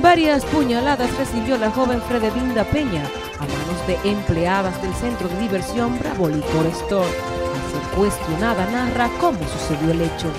Varias puñaladas recibió la joven Fredelinda Peña a manos de empleadas del centro de diversión Bravo Liquor Store. Al ser cuestionada, narra cómo sucedió el hecho.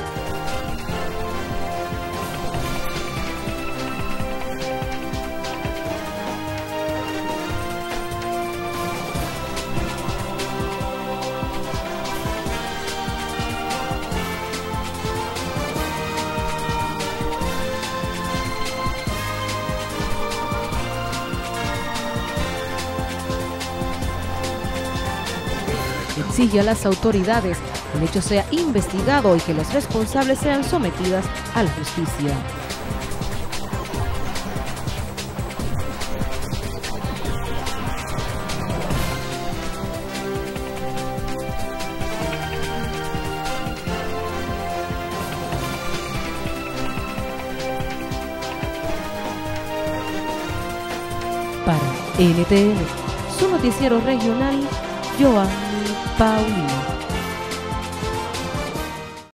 Exige a las autoridades que el hecho sea investigado y que los responsables sean sometidos a la justicia. Para NTN, su noticiero regional, Joanny Paulino.